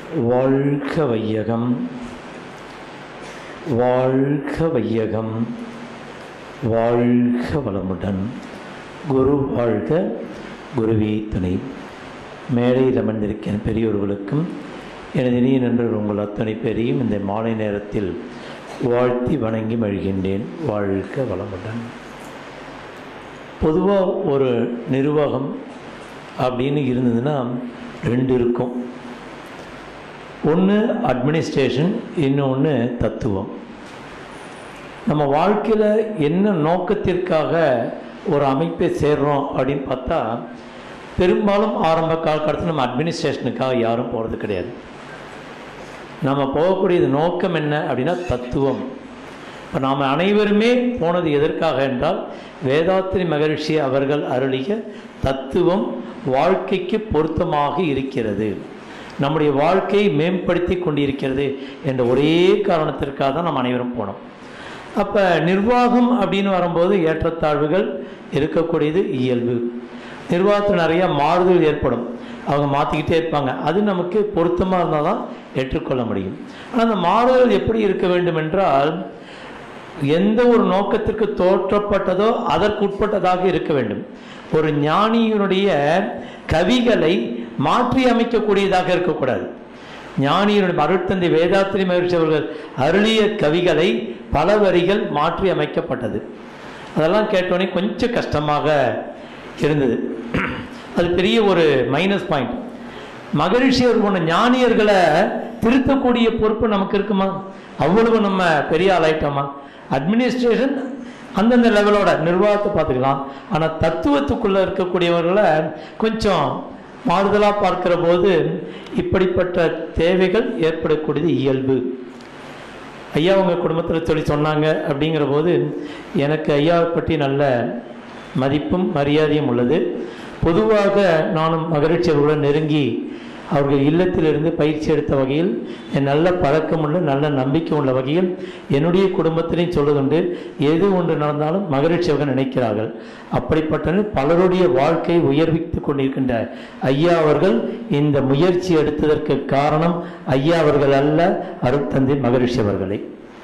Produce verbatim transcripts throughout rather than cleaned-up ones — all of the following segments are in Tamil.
வாழ்க வையகம், வாழ்க வையகம், வாழ்க வளமுடன். குரு வாழ்க, குருவே துணை. மேடையில் அமர்ந்திருக்கிற பெரியோர்களுக்கும் எனது இனிய நண்பர்கள் உங்கள் அத்தனை பேரையும் இந்த மாலை நேரத்தில் வாழ்த்தி வணங்கி மகிழ்கின்றேன். வாழ்க வளமுடன். பொதுவாக ஒரு நிர்வாகம் அப்படின்னு இருந்ததுன்னா ரெண்டு இருக்கும். ஒன்று அட்மினிஸ்ட்ரேஷன், இன்னொன்று தத்துவம். நம்ம வாழ்க்கையில் என்ன நோக்கத்திற்காக ஒரு அமைப்பை சேர்றோம் அப்படின்னு பார்த்தா, பெரும்பாலும் ஆரம்ப காலகட்டத்தில் நம்ம அட்மினிஸ்ட்ரேஷனுக்காக யாரும் போகிறது கிடையாது. நம்ம போகக்கூடியது நோக்கம் என்ன அப்படின்னா தத்துவம். இப்போ நாம் அனைவருமே போனது எதற்காக என்றால், வேதாத்ரி மகரிஷி அவர்கள் அருளிய தத்துவம் வாழ்க்கைக்கு பொருத்தமாக இருக்கிறது, நம்முடைய வாழ்க்கையை மேம்படுத்தி கொண்டிருக்கிறது என்ற ஒரே காரணத்திற்காக தான் நம்ம அனைவரும் போனோம். அப்போ நிர்வாகம் அப்படின்னு வரும்போது ஏற்றத்தாழ்வுகள் இருக்கக்கூடியது இயல்பு. நிர்வாகத்தில் நிறையா மாறுதல் ஏற்படும், அவங்க மாற்றிக்கிட்டே இருப்பாங்க. அது நமக்கு பொருத்தமாக இருந்தால் தான் ஏற்றுக்கொள்ள முடியும். ஆனால் அந்த மாறுதல் எப்படி இருக்க வேண்டும் என்றால், எந்த ஒரு நோக்கத்திற்கு தோற்றப்பட்டதோ அதற்கு உட்பட்டதாக இருக்க வேண்டும். ஒரு ஞானியினுடைய கவிகளை மாற்றி அமைக்கக்கூடியதாக இருக்கக்கூடாது. ஞானியினுடைய அருட்தந்தை வேதாத்ரி மகரிஷி அவர்கள் அருளிய கவிகளை பல வரிகள் மாற்றி அமைக்கப்பட்டது. அதெல்லாம் கேட்டோன்னே கொஞ்சம் கஷ்டமாக இருந்தது. அது பெரிய ஒரு மைனஸ் பாயிண்ட். மகரிஷி அவர் போன்ற ஞானியர்களை திருத்தக்கூடிய பொறுப்பு நமக்கு இருக்குமா? அவ்வளவு நம்ம பெரிய ஆளாயிட்டோமா? அட்மினிஸ்ட்ரேஷன் அந்தந்த லெவலோட நிர்வாகத்தை பார்த்துக்கலாம். ஆனால் தத்துவத்துக்குள்ளே இருக்கக்கூடியவர்களை கொஞ்சம் மாறுதலாக பார்க்கிற போது இப்படிப்பட்ட தேவைகள் ஏற்படக்கூடியது இயல்பு. ஐயா உங்கள் குடும்பத்தில் சொல்லி சொன்னாங்க அப்படிங்கிற போது எனக்கு ஐயாவை பற்றி நல்ல மதிப்பும் மரியாதையும் உள்ளது. பொதுவாக நானும் மகரிஷி அவர்களுடன் நெருங்கி அவர்கள் இல்லத்திலிருந்து பயிற்சி எடுத்த வகையில், என் நல்ல பழக்கம் உள்ள நல்ல நம்பிக்கை உள்ள வகையில் என்னுடைய குடும்பத்திலையும் சொல்வதுண்டு, எது ஒன்று நடந்தாலும் மகரிஷி அவர்கள் நினைக்கிறார்கள். அப்படிப்பட்ட பலருடைய வாழ்க்கையை உயர்வித்து கொண்டிருக்கின்ற ஐயா அவர்கள் இந்த முயற்சி எடுத்ததற்கு காரணம் ஐயா அவர்கள் அல்ல, அருட்தந்தை மகரிஷி அவர்களை.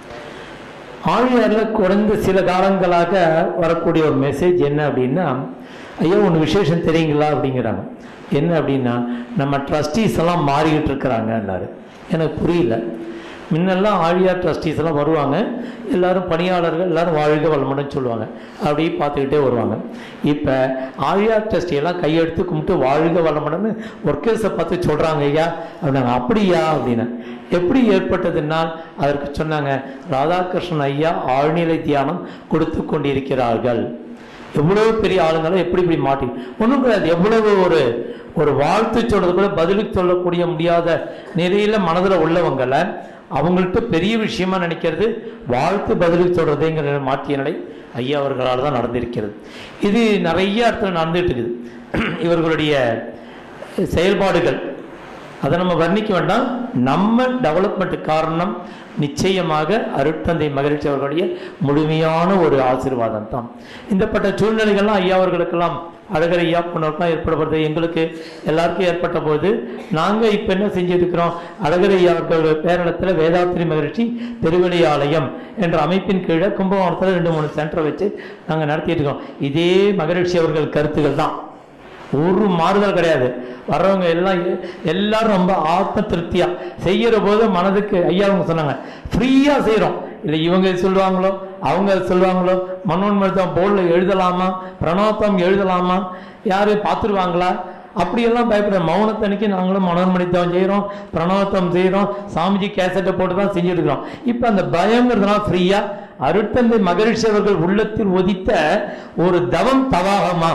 ஆழியாரில் குறைந்த சில காலங்களாக வரக்கூடிய ஒரு மெசேஜ் என்ன அப்படின்னா, ஐயா ஒன்று விசேஷம் தெரியுங்களா அப்படிங்கிறாங்க. என்ன அப்படின்னா, நம்ம ட்ரஸ்டீஸ் எல்லாம் மாறிக்கிட்டு இருக்கிறாங்கன்னாரு. எனக்கு புரியல. முன்னெல்லாம் ஆழியார் ட்ரஸ்டீஸ் எல்லாம் வருவாங்க, எல்லோரும் பணியாளர்கள் எல்லோரும் வாழ்க வளமுடன் சொல்லுவாங்க, அப்படியே பார்த்துக்கிட்டே வருவாங்க. இப்போ ஆழியார் ட்ரஸ்டியெல்லாம் கையெடுத்து கும்பிட்டு வாழ்க வளமுடன் ஒர்க்கர்ஸை பார்த்து சொல்கிறாங்க ஐயா அப்படின்னாங்க. அப்படியா அப்படின்னா, எப்படி ஏற்பட்டதுனால் அதற்கு சொன்னாங்க, ராதாகிருஷ்ணன் ஐயா ஆழ்நிலை தியானம் கொடுத்து கொண்டிருக்கிறார்கள். எவ்வளவு பெரிய ஆளுங்களும் எப்படி இப்படி மாட்டி ஒன்றும் கிடையாது. எவ்வளவு ஒரு ஒரு வாழ்த்து சொல்றது கூட பதிலுக்கு சொல்லக்கூடிய முடியாத நிலையில மனதில் உள்ளவங்களை அவங்கள்ட்ட பெரிய விஷயமா நினைக்கிறது வாழ்த்து பதிலுக்கு சொல்றதுங்கிற மாற்றிய நிலை ஐயா அவர்களால் தான் நடந்திருக்கிறது. இது நிறைய இடத்துல நடந்துட்டு இருக்குது. இவர்களுடைய செயல்பாடுகள் அதை நம்ம வர்ணிக்க வேண்டாம். நம்ம டெவலப்மெண்ட் காரணம் நிச்சயமாக அருட்தந்தை மகரிஷி அவர்களுடைய முழுமையான ஒரு ஆசீர்வாதம் தான். இந்தப்பட்ட சூழ்நிலைகள்லாம் ஐயா அவர்களுக்கெல்லாம் அழகர் ஐயா போனவர்கள்லாம் ஏற்படுவது எங்களுக்கு எல்லாருக்கும் ஏற்பட்ட போது நாங்கள் இப்போ என்ன செஞ்சுருக்கிறோம், அழகர் ஐயா அவர்கள் பேரளத்தில் வேதாத்ரி மகரிஷி திருவெளி ஆலயம் என்ற அமைப்பின் கீழே கும்பகோணத்தில் ரெண்டு மூணு சென்டரை வச்சு நாங்கள் நடத்திட்டு இருக்கோம். இதே மகரிஷி அவர்கள் கருத்துக்கள் தான், ஒரு மாறுதல் கிடையாது. வர்றவங்க எல்லாம் எல்லாரும் ரொம்ப ஆத்ம திருப்தியா செய்கிற போது மனதுக்கு ஐயா அவங்க சொன்னாங்க, ஃப்ரீயா செய்கிறோம். இல்லை இவங்க சொல்லுவாங்களோ அவங்க சொல்லுவாங்களோ, மனோன்மர்த்தம் போர்டில் எழுதலாமா, பிரணோத்தம் எழுதலாமா, யாரு பார்த்துருவாங்களா, அப்படியெல்லாம் பயப்பட மௌனத்தன்னைக்கு நாங்களும் மனோன்மணித்தம் செய்கிறோம், பிரணவத்தம் செய்கிறோம், சாமிஜி கேசட்டை போட்டு தான் செஞ்சுட்டு இருக்கிறோம். இப்போ அந்த பயங்கிறதுனால ஃப்ரீயா அருட்தந்தை மகரிஷி அவர்கள் உள்ளத்தில் ஒதித்த ஒரு தவம் தவாகமா,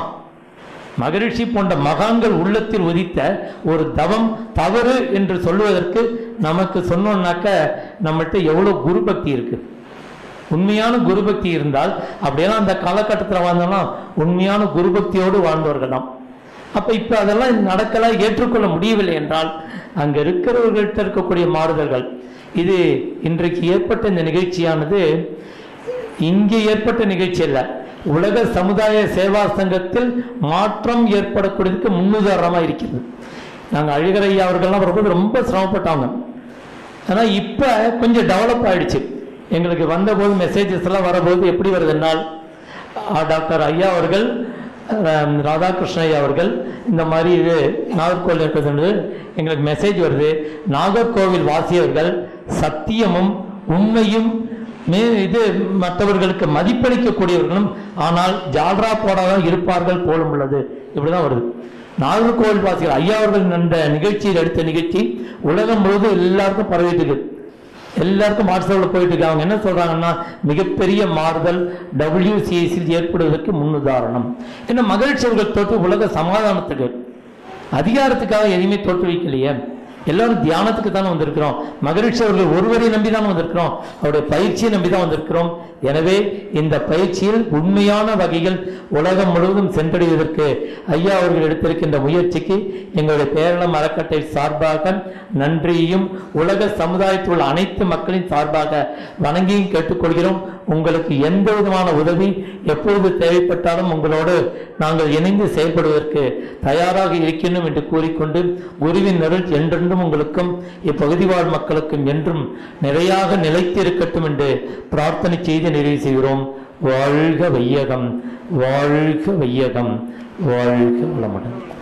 மகரிஷி போன்ற மகான்கள் உள்ளத்தில் உதித்த ஒரு தவம் தவறு என்று சொல்லுவதற்கு நமக்கு சொன்னோம்னாக்க நம்மகிட்ட எவ்வளோ குரு பக்தி இருக்கு. உண்மையான குரு பக்தி இருந்தால் அப்படியெல்லாம் அந்த காலகட்டத்தில் வாழ்ந்தோம்னா உண்மையான குரு பக்தியோடு வாழ்ந்தவர்கள் தான். அப்போ இப்போ அதெல்லாம் நடக்கலாம், ஏற்றுக்கொள்ள முடியவில்லை என்றால் அங்கே இருக்கிறவர்கள்ட்ட இருக்கக்கூடிய மாறுதல்கள். இது இன்றைக்கு ஏற்பட்ட இந்த நிகழ்ச்சியானது இங்கே ஏற்பட்ட நிகழ்ச்சி அல்ல, உலக சமுதாய சேவா சங்கத்தில் மாற்றம் ஏற்படக்கூடியதுக்கு முன்னுதாரணமாக இருக்கிறது. நாங்கள் அழகர் ஐயா அவர்கள்லாம் வரும்போது ரொம்ப சிரமப்பட்டாங்க. ஆனால் இப்போ கொஞ்சம் டெவலப் ஆகிடுச்சு. எங்களுக்கு வந்தபோது மெசேஜஸ் எல்லாம் வரபோது எப்படி வருதுன்னால், டாக்டர் ஐயா அவர்கள், ராதாகிருஷ்ண ஐயா அவர்கள் இந்த மாதிரி இது நாகர்கோவில் இருக்கிறது எங்களுக்கு மெசேஜ் வருது. நாகர்கோவில் வாசியவர்கள் சத்தியமும் உண்மையும் மே இது மற்றவர்களுக்கு மதிப்பளிக்கக்கூடியவர்களும் ஆனால் ஜால்ரா போடாதான் இருப்பார்கள் போலும் உள்ளது. இப்படிதான் வருது. நாகர்கோவில் வாசிகள் ஐயா அவர்கள் அந்த நிகழ்ச்சியில் எடுத்த நிகழ்ச்சி உலகம் முழுவதும் எல்லாருக்கும் பரவிட்டு இருக்கு. எல்லாருக்கும் வாட்ஸ்அப்பில் போயிட்டு இருக்கு. அவங்க என்ன சொல்றாங்கன்னா, மிகப்பெரிய மாறுதல் டபிள்யூசிஎஸ்சியில் ஏற்படுவதற்கு முன்னுதாரணம். ஏன்னா மகிழ்ச்சி அவர்கள் தோற்று உலக சமாதானத்துக்கு, அதிகாரத்துக்காக எதுவுமே தோற்றுவிக்கலையே. எல்லாரும் தியானத்துக்கு தானே வந்திருக்கிறோம். மகிழ்ச்சி அவர்கள் ஒருவரை நம்பி தான் வந்திருக்கிறோம். அவருடைய பயிற்சியை நம்பி தான் வந்திருக்கிறோம். எனவே இந்த பயிற்சியில் உண்மையான வகைகள் உலகம் முழுவதும் சென்றடைவதற்கு ஐயா அவர்கள் எடுத்திருக்கின்ற முயற்சிக்கு எங்களுடைய பேரளம் அறக்கட்டளை சார்பாக நன்றியையும் உலக சமுதாயத்தில் உள்ள அனைத்து மக்களின் சார்பாக வணங்கியும் கேட்டுக்கொள்கிறோம். உங்களுக்கு எந்த விதமான உதவி எப்பொழுது தேவைப்பட்டாலும் உங்களோடு நாங்கள் இணைந்து செயல்படுவதற்கு தயாராக இருக்கின்றோம் என்று கூறிக்கொண்டு, குருவின் அருள் என்றென்றும் உங்களுக்கும் இப்பகுதி வாழ் மக்களுக்கும் என்றும் நிறையாக நிலைத்திருக்கட்டும் என்று பிரார்த்தனை செய்து நிறைவு செய்கிறோம். வாழ்க வையகம், வாழ்க வையகம், வாழ்க வளமுடன்.